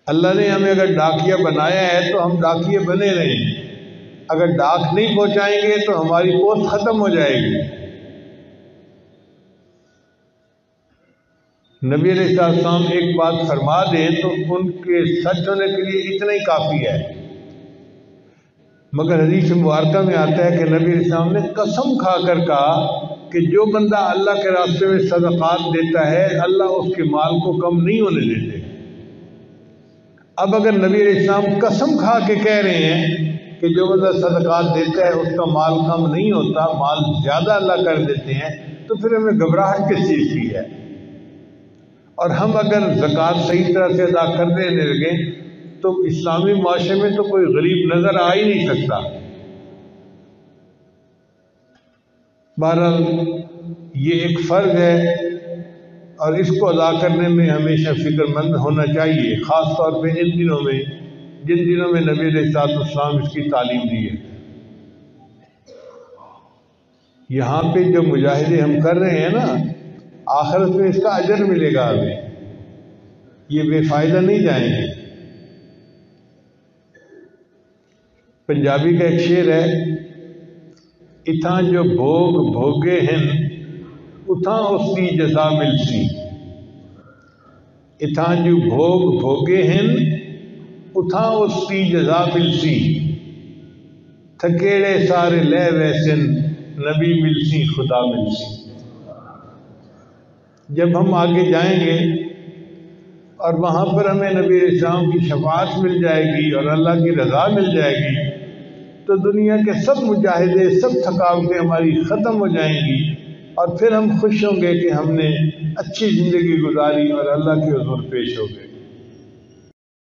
اللہ نے ہمیں اگر ڈاکیا بنایا ہے تو ہم ڈاکیے بنے رہیں، اگر ڈاک نہیں پہنچائیں گے تو ہماری پوسٹ ختم ہو جائے گی۔ نبی علیہ السلام ایک بات فرما دیں تو ان کے سچ ہونے کے لیے اتنا ہی کافی ہے، مگر حدیث مبارکہ میں آتا ہے کہ نبی علیہ السلام نے قسم کھا کر کہا کہ جو بندہ اللہ کے راستے میں صدقات دیتا ہے اللہ اس کے مال کو کم نہیں ہونے دیتے۔ اب اگر نبی علیہ السلام قسم کھا کے کہہ رہے ہیں کہ جو بندہ صدقات دیتا ہے اس کا مال کم نہیں ہوتا، مال زیادہ اللہ کر دیتے ہیں، تو پھر ہمیں گھبراہٹ کس چیز کی ہے؟ اور ہم اگر زکوٰۃ صحیح طرح سے ادا کرنے لگیں تو اسلامی معاشرے میں تو کوئی غریب نظر آ ہی نہیں سکتا۔ بہرحال یہ ایک فرض ہے اور اس کو ادا کرنے میں ہمیشہ فکر مند ہونا چاہیے، خاص طور پہ ان دنوں میں جن دنوں میں نبی علیہ السلام اس کی تعلیم دی ہے۔ یہاں پہ جو مجاہدے ہم کر رہے ہیں نا، آخرت میں اس کا اجر ملے گا ہمیں، یہ بے فائدہ نہیں جائیں گے۔ پنجابی کا ایک شعر ہے، اتھاں جو بھوگ بھوگے ہیں اتھاں اس کی جزا ملسی، اتھاں جو بھوگ بھوگے ہیں اتھاں اس کی جزا ملسی، تھکیڑے سارے لے ویسن نبی ملسی خدا ملسی۔ جب ہم آگے جائیں گے اور وہاں پر ہمیں نبی علیہ السلام کی شفاعت مل جائے گی اور اللہ کی رضا مل جائے گی تو دنیا کے سب مجاہدے، سب تھکاوٹیں ہماری ختم ہو جائیں گی اور پھر ہم خوش ہوں گے کہ ہم نے اچھی زندگی گزاری اور اللہ کے حضور پیش ہو گئے۔